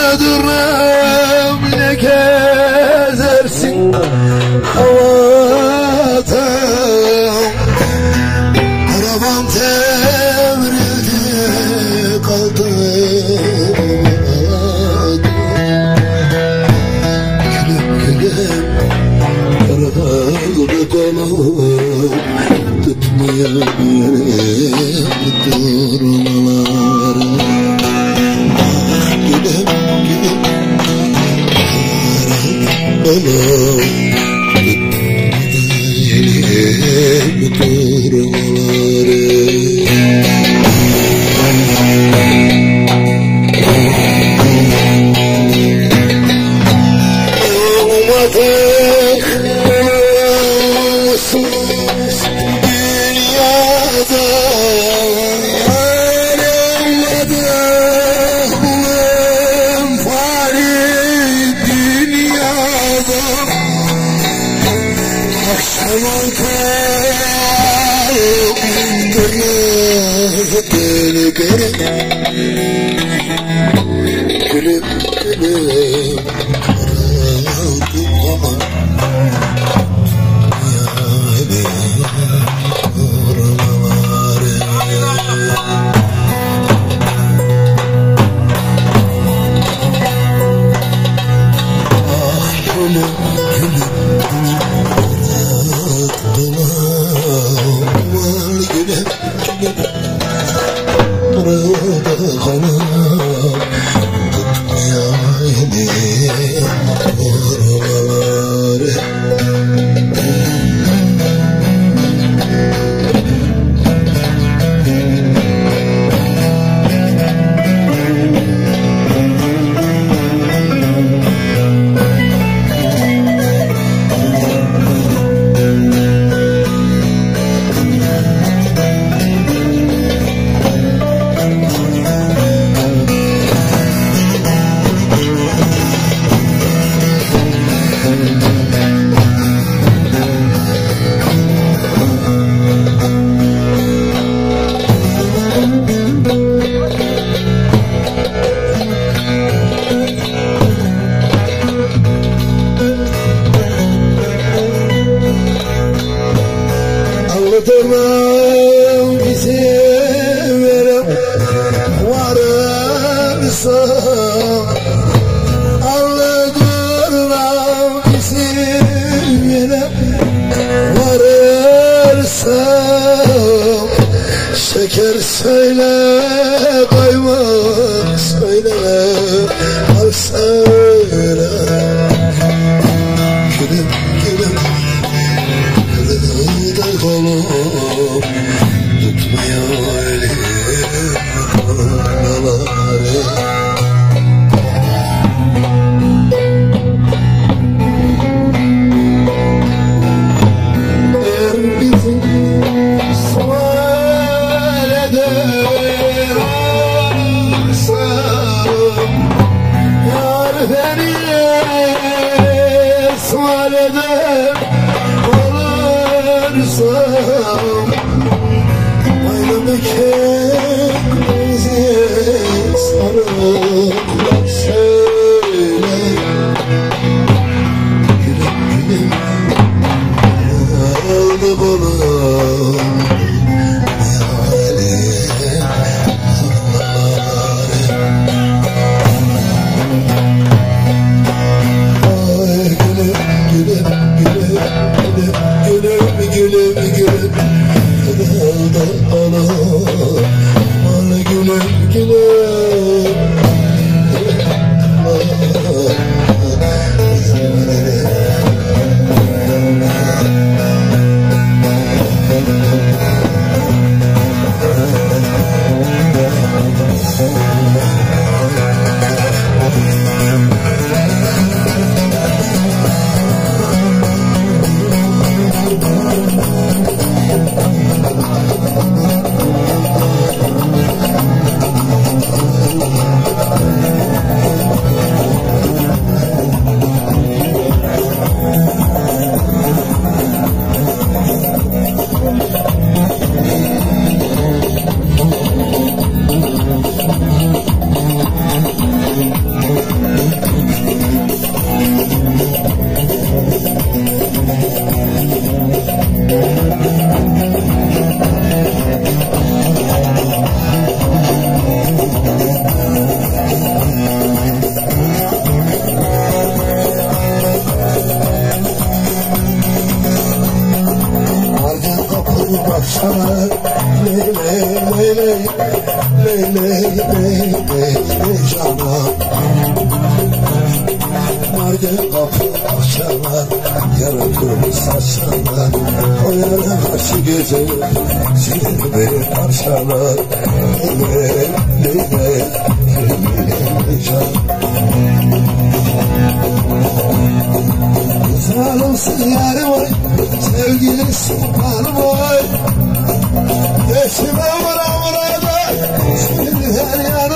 Ağladırım ne gezersin havada. Arabam devrildi kaldı. Gülüm gülüm karalı kolum tutmuyor durmaları. Gülüm gülüm karalı durmaları. Gülüm gülüm Anlatamam bizi verip varırsa. Anlatamam bizi verip varırsa. Şeker söyle kaymak söyle al söyle. Gülüm gülüm kolum tutmuyor elmaları. Eğer bizim sual eder olsam, yar beni sual eder aynı kekimizi sarıp söyle. Gülüm gülüm aldı kolum gülüm gülüm Haydi kapı akşamlar, yaratır saçlar. O yana karşı gece, seni beni parçalar. Leyla, Leyla, Leyla. Zalimsin yarım ay, sevgili sultanım ay. Eşime vura vura da, seni her yer